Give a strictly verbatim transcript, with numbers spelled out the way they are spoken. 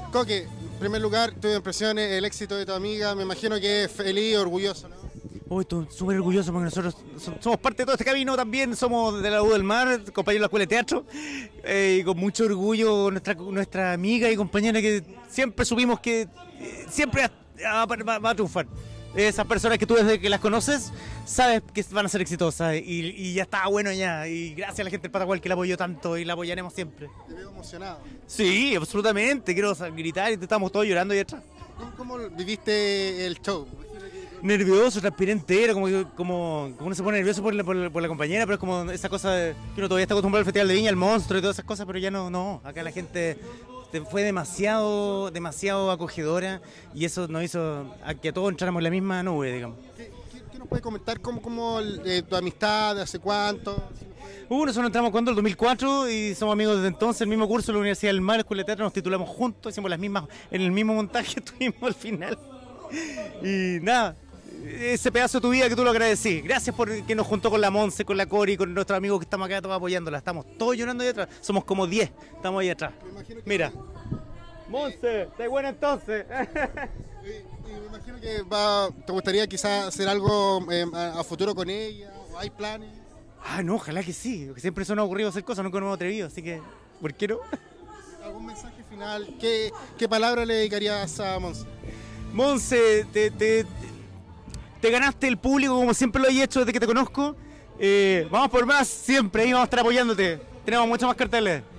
Coque, en primer lugar, tus impresiones, el éxito de tu amiga, me imagino que es feliz, orgulloso, ¿no? Hoy estoy súper orgulloso porque nosotros so- somos parte de todo este camino también, somos de la U del Mar, compañeros de la Escuela de Teatro, eh, y con mucho orgullo nuestra nuestra amiga y compañera que siempre supimos que eh, siempre va, va- va a triunfar. Esas personas que tú desde que las conoces, sabes que van a ser exitosas y, y ya está bueno ya. Y gracias a la gente del Patagual que la apoyó tanto y la apoyaremos siempre. Te veo emocionado. Sí, absolutamente, quiero sa- gritar y estamos todos llorando ahí atrás. ¿Cómo, cómo viviste el show? Nervioso, transpiré entero, como, que- como, como uno se pone nervioso por la, por, la, por la compañera, pero es como esa cosa de, que uno todavía está acostumbrado al Festival de Viña, al Monstruo y todas esas cosas, pero ya no, no, acá la gente te- fue demasiado, demasiado acogedora y eso nos hizo a que todos entráramos en la misma nube, digamos. ¿Qué, qué- qué nos puedes comentar? ¿Cómo, cómo eh, tu amistad, hace cuánto? Uh, nosotros entramos cuando, el dos mil cuatro, y somos amigos desde entonces, el mismo curso de la Universidad del Mar, Escuela de Teatro, nos titulamos juntos, hicimos las mismas, en el mismo montaje estuvimos al final. Y nada, ese pedazo de tu vida que tú lo agradecí. Gracias por que nos juntó con la Monse, con la Cori, con nuestros amigos que estamos acá todos apoyándola. Estamos todos llorando ahí atrás. Somos como diez, estamos ahí atrás. Me imagino que- Mira. Monse, ¿estás buena entonces? Y, y me imagino que va, te gustaría quizás hacer algo eh, a, a futuro con ella, o hay planes. Ah, no, ojalá que sí. Porque siempre se nos ha ocurrido hacer cosas, nunca nos hemos atrevido, así que, ¿por qué no? ¿Algún mensaje final? ¿Qué, qué palabra le dedicarías a Monse? Monse, te, te, te ganaste el público como siempre lo he hecho desde que te conozco. Eh, vamos por más, siempre, ahí vamos a estar apoyándote. Tenemos muchas más carteles.